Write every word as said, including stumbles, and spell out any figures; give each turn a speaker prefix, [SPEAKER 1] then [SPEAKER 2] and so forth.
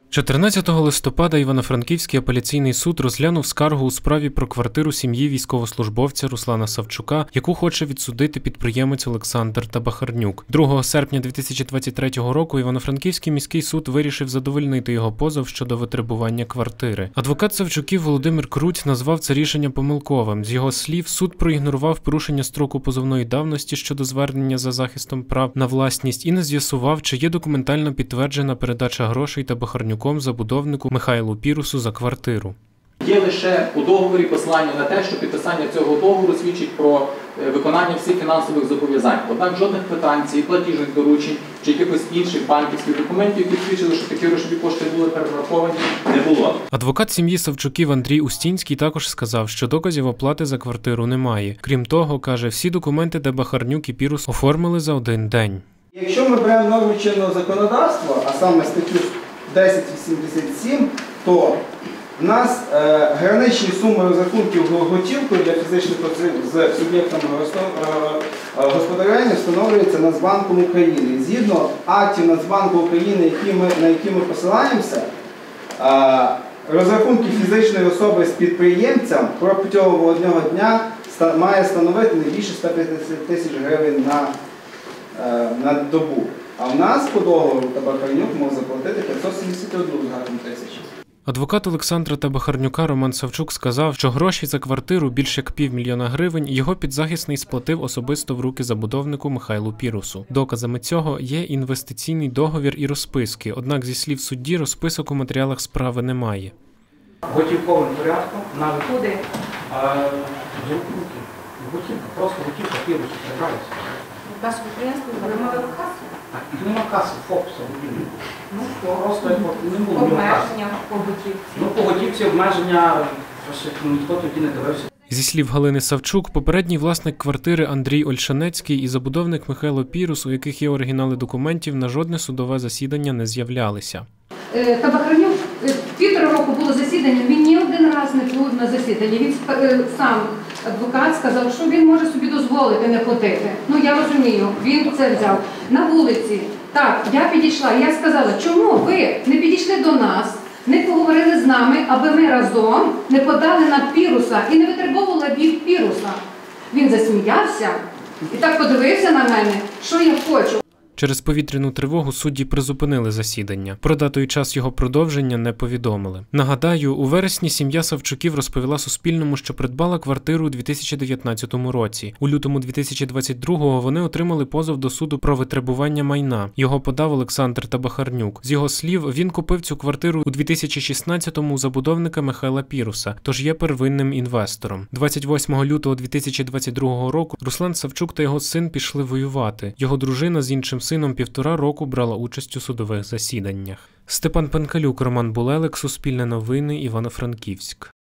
[SPEAKER 1] чотирнадцятого листопада Івано-Франківський апеляційний суд розглянув скаргу у справі про квартиру сім'ї військовослужбовця Руслана Савчука, яку хоче відсудити підприємець Олександр Табахарнюк. другого серпня дві тисячі двадцять третього року Івано-Франківський міський суд вирішив задовольнити його позов щодо витребування квартири. Адвокат Савчуків Володимир Круть назвав це рішення помилковим. З його слів, суд проігнорував порушення строку позовної давності щодо звернення за захистом прав на власність і не з'ясував, чи є документально підтверджена передача грошей Табахарнюку забудовнику Михайлу Пірусу за квартиру.
[SPEAKER 2] Є лише у договорі посилання на те, що підписання цього договору свідчить про виконання всіх фінансових зобов'язань. Однак жодних квитанцій, платіжних доручень чи якихось інших банківських документів, які свідчили, що такі грошові кошти були перераховані, не було.
[SPEAKER 1] Адвокат сім'ї Савчуків Андрій Устінський також сказав, що доказів оплати за квартиру немає. Крім того, каже, всі документи Табахарнюк і Пірус оформили за один день.
[SPEAKER 3] Якщо ми беремо норму чинного законодавства, а саме статтю десять вісімдесят сім, то в нас е, граничні суми розрахунків готівкою для фізичних осіб з суб'єктами господарювання встановлюється Нацбанком України. Згідно актів Нацбанку України, які ми, на які ми посилаємося, е, розрахунки фізичної особи з підприємцям протягом одного дня має становити не більше ста п'ятдесят тисяч гривень на, е, на добу. А в нас по договору Табахарнюк може заплатити п'ятсот сімдесят одну тисячу.
[SPEAKER 1] Адвокат Олександра Табахарнюка Роман Савчук сказав, що гроші за квартиру більш як півмільйона гривень його підзахисний сплатив особисто в руки забудовнику Михайлу Пірусу. Доказами цього є інвестиційний договір і розписки, однак зі слів судді розписок у матеріалах справи немає.
[SPEAKER 4] Готівковим порядком на виходи з рук руки. Готівка, просто готівка Пірусу прибралися.
[SPEAKER 5] Ваше підприємство отримали касу?
[SPEAKER 4] Так, і нема каси, ФОПСу. Ну, просто не було.
[SPEAKER 5] Обмеження по готівці.
[SPEAKER 4] Ну, по готівці обмеження, що ніхто тоді не дивився.
[SPEAKER 1] Зі слів Галини Савчук, попередній власник квартири Андрій Ольшанецький і забудовник Михайло Пірус, у яких є оригінали документів, на жодне судове засідання не з'являлися.
[SPEAKER 6] Табахарнюк, півтора року було засідання, він ні один раз не був на засіданні. Він сам, адвокат, сказав, що він може собі дозволити не платити. Ну, я розумію, він це взяв. На вулиці, так, я підійшла, я сказала, чому ви не підійшли до нас, не поговорили з нами, аби ми разом не подали на Піруса і не витребовували від Піруса. Він засміявся і так подивився на мене, що я хочу.
[SPEAKER 1] Через повітряну тривогу судді призупинили засідання. Про дату і час його продовження не повідомили. Нагадаю, у вересні сім'я Савчуків розповіла Суспільному, що придбала квартиру у дві тисячі дев'ятнадцятому році. У лютому дві тисячі двадцять другого вони отримали позов до суду про витребування майна. Його подав Олександр Табахарнюк. З його слів, він купив цю квартиру у дві тисячі шістнадцятому у забудовника Михайла Піруса, тож є первинним інвестором. двадцять восьмого лютого дві тисячі двадцять другого року Руслан Савчук та його син пішли воювати. Його дружина з іншим сином півтора року брала участь у судових засіданнях. Степан Пенкалюк, Роман Булелик, Суспільне новини, Івано-Франківськ.